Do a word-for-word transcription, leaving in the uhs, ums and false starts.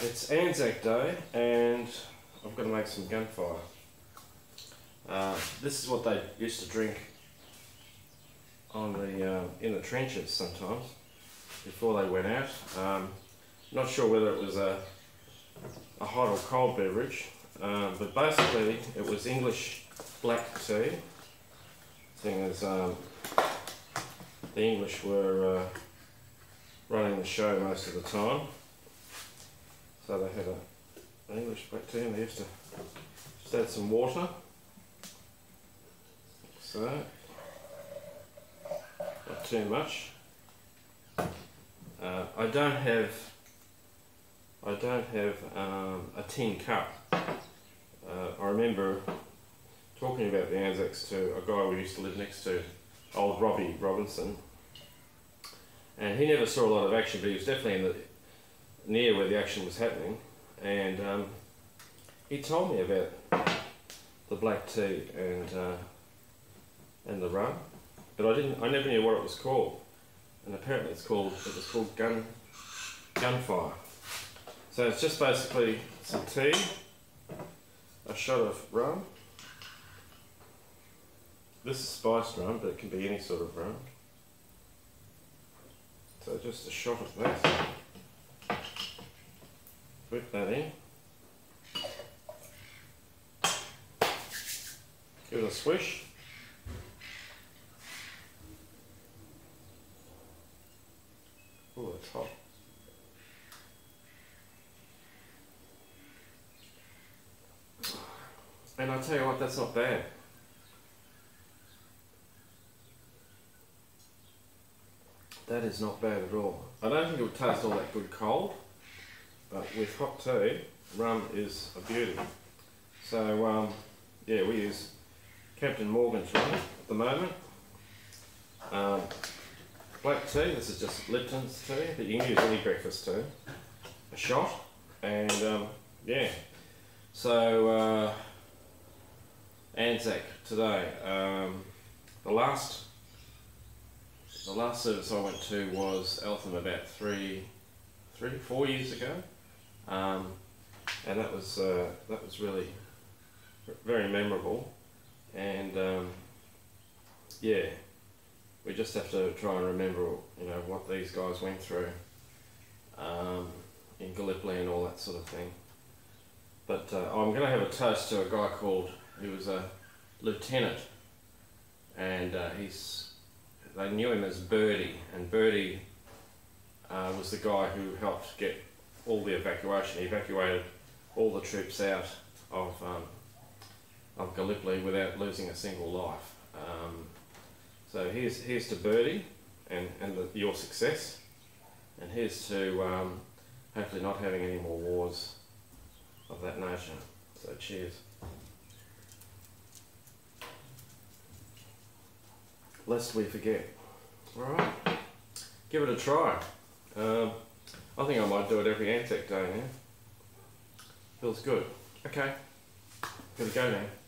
It's Anzac Day and I've got to make some gunfire. Uh, this is what they used to drink on the uh, in the trenches sometimes before they went out. Um, not sure whether it was a, a hot or cold beverage, um, but basically it was English black tea, seeing as um, the English were uh, running the show most of the time. So they had a, an English black tea and they used to just add some water. So, not too much. Uh, I don't have, I don't have um, a tin cup. Uh, I remember talking about the Anzacs to a guy we used to live next to, old Robbie Robinson, and he never saw a lot of action, but he was definitely in the near where the action was happening, and um, he told me about the black tea and uh, and the rum, but I didn't. I never knew what it was called, and apparently it's called. It was called gun gunfire. So it's just basically some tea, a shot of rum. This is spiced rum, but it can be any sort of rum. So just a shot of that. Whip that in. Give it a swish. Oh, it's hot. And I tell you what, that's not bad. That is not bad at all. I don't think it would taste all that good cold, but with hot tea, rum is a beauty. So um, yeah, we use Captain Morgan's rum at the moment. Um, black tea, this is just Lipton's tea, but you can use any breakfast tea. A shot, and um, yeah. So uh, Anzac today. Um, the last the last service I went to was Eltham about three, three, four years ago. Um, and that was uh, that was really very memorable, and um, yeah, we just have to try and remember, you know, what these guys went through um, in Gallipoli and all that sort of thing. But uh, I'm going to have a toast to a guy called, he was a lieutenant, and uh, he's they knew him as Birdie, and Birdie uh, was the guy who helped get all the evacuation. He evacuated all the troops out of um, of Gallipoli without losing a single life. Um, so here's here's to Birdie and and the, your success, and here's to um, hopefully not having any more wars of that nature. So cheers. Lest we forget. All right, give it a try. Um, I think I might do it every Anzac Day now. Feels good. Okay, gotta go now.